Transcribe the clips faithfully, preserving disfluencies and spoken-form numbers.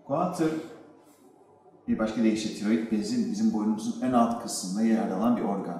Qualter bir başka deyişle tiroid bezi bizim boynumuzun en alt kısmında yer alan bir organ.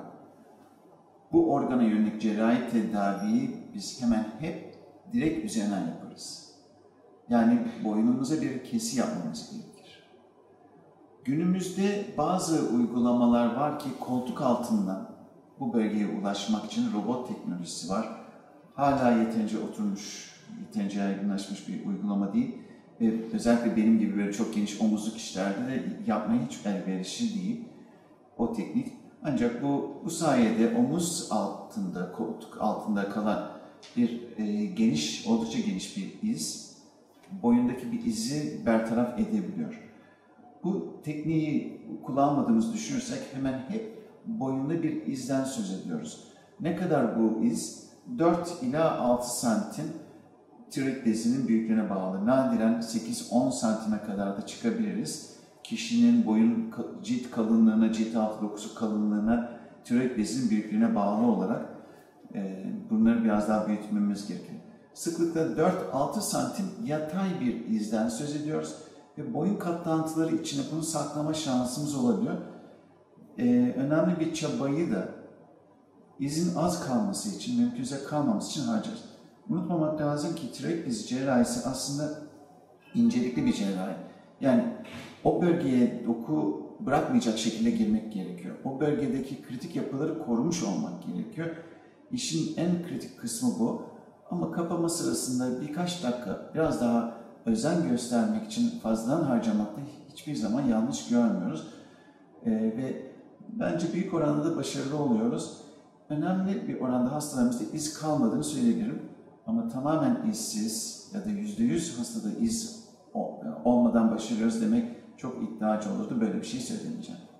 Bu organa yönelik cerrahi tedaviyi biz hemen hep direkt üzerinden yaparız. Yani boynumuza bir kesi yapmamız gerekir. Günümüzde bazı uygulamalar var ki koltuk altından bu bölgeye ulaşmak için robot teknolojisi var. Hala yeterince oturmuş, yeterince yaygınlaşmış bir uygulama değil. Ve özellikle benim gibi böyle çok geniş omuzlu kişilerde de yapmaya hiç elverişli değil o teknik. Ancak bu, bu sayede omuz altında, koltuk altında kalan bir e, geniş, oldukça geniş bir iz, boyundaki bir izi bertaraf edebiliyor. Bu tekniği kullanmadığımızı düşünürsek hemen hep boyunda bir izden söz ediyoruz. Ne kadar bu iz? dört ila altı santim tiroid bezinin büyüklüğüne bağlı. Nadiren sekiz on santime kadar da çıkabiliriz. Kişinin boyun cilt kalınlığına, cilt altı dokusu kalınlığına, tiroid bezinin büyüklüğüne bağlı olarak e, bunları biraz daha büyütmemiz gerekiyor. Sıklıkla dört altı santim yatay bir izden söz ediyoruz ve boyun katlantıları içine bunu saklama şansımız olabiliyor. E, önemli bir çabayı da izin az kalması için, mümkünse kalmaması için harcarız. Unutmamak lazım ki tiroid bezi cerrahisi aslında incelikli bir cerrahi. Yani o bölgeye doku bırakmayacak şekilde girmek gerekiyor. O bölgedeki kritik yapıları korumuş olmak gerekiyor. İşin en kritik kısmı bu. Ama kapama sırasında birkaç dakika biraz daha özen göstermek için fazladan harcamakta hiçbir zaman yanlış görmüyoruz. Ee, ve bence büyük oranda da başarılı oluyoruz. Önemli bir oranda hastalarımızda iz kalmadığını söyleyebilirim. Ama tamamen izsiz ya da yüzde yüz hastada iz olmadan başarıyoruz demek çok iddiacı olurdu. Böyle bir şey söylemeyeceğim.